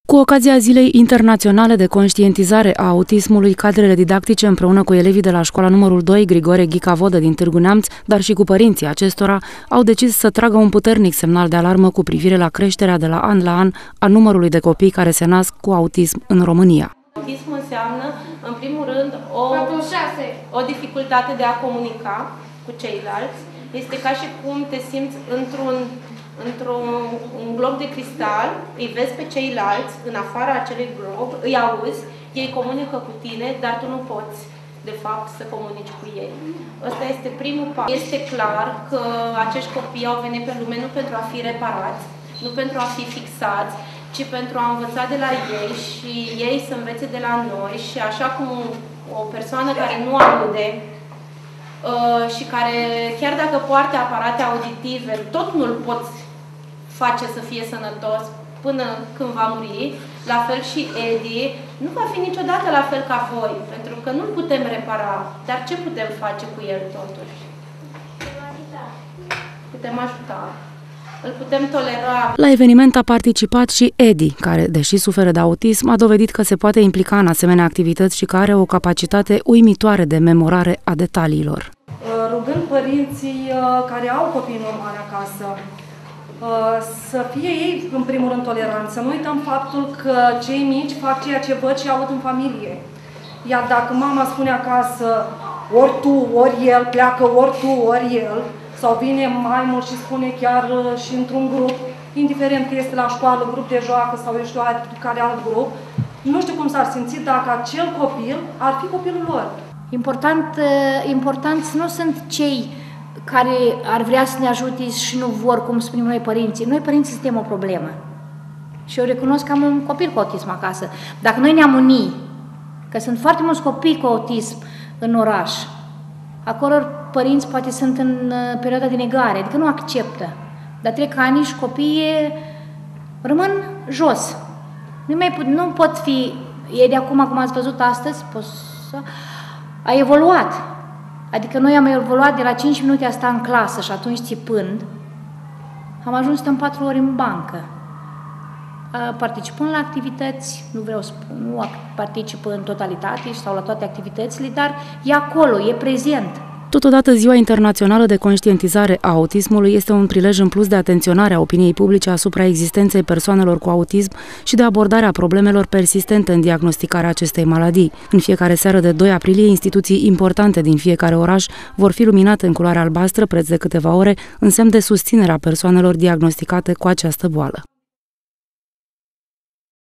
Cu ocazia Zilei Internaționale de Conștientizare a Autismului, cadrele didactice împreună cu elevii de la școala numărul 2 Grigore Ghica Vodă din Târgu Neamț, dar și cu părinții acestora, au decis să tragă un puternic semnal de alarmă cu privire la creșterea de la an a numărului de copii care se nasc cu autism în România. Autismul înseamnă, în primul rând, o dificultate de a comunica cu ceilalți. Este ca și cum te simți într-un glob de cristal, îi vezi pe ceilalți în afara acelui glob, îi auzi, ei comunică cu tine, dar tu nu poți, de fapt, să comunici cu ei. Ăsta este primul pas. Este clar că acești copii au venit pe lume nu pentru a fi reparați, nu pentru a fi fixați, ci pentru a învăța de la ei și ei să învețe de la noi și așa cum o persoană care nu aude și care, chiar dacă poartă aparate auditive, tot nu-l poți face să fie sănătos până când va muri, la fel și Edi nu va fi niciodată la fel ca voi, pentru că nu-l putem repara. Dar ce putem face cu el totuși? Putem ajuta. Îl putem tolera. La eveniment a participat și Edi, care, deși suferă de autism, a dovedit că se poate implica în asemenea activități și că are o capacitate uimitoare de memorare a detaliilor. Rugând părinții care au copii normali acasă, să fie ei, în primul rând, toleranți. Să nu uităm faptul că cei mici fac ceea ce văd și aud în familie. Iar dacă mama spune acasă, ori tu, ori el, pleacă ori tu, ori el, sau vine mai mult și spune chiar și într-un grup, indiferent că este la școală, grup de joacă sau eu știu care alt grup, nu știu cum s-ar simți dacă acel copil ar fi copilul lor. Importanți nu sunt cei care ar vrea să ne ajute și nu vor, cum spunem noi părinții. Noi părinții suntem o problemă. Și eu recunosc că am un copil cu autism acasă. Dacă noi ne-am unit, că sunt foarte mulți copii cu autism în oraș, acolo părinți poate sunt în perioada de negare, adică nu acceptă. Dar trec ani și copiii rămân jos. Nu pot fi, e de acum, cum ați văzut astăzi, a evoluat. Adică noi am evoluat de la 5 minute a sta în clasă și atunci țipând, am ajuns să stăm 4 ore în bancă. Participând la activități, nu particip în totalitate sau la toate activitățile, dar e acolo, e prezent. Totodată, Ziua Internațională de Conștientizare a Autismului este un prilej în plus de atenționare a opiniei publice asupra existenței persoanelor cu autism și de abordarea problemelor persistente în diagnosticarea acestei maladii. În fiecare seară de 2 aprilie, instituții importante din fiecare oraș vor fi luminate în culoare albastră preț de câteva ore, în semn de susținere a persoanelor diagnosticate cu această boală.